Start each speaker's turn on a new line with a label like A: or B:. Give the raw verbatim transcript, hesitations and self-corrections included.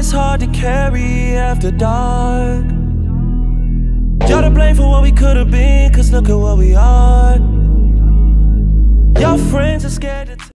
A: it's hard to carry after dark. Y'all to blame for what we could've been, cause look at what we are. Your friends are scared to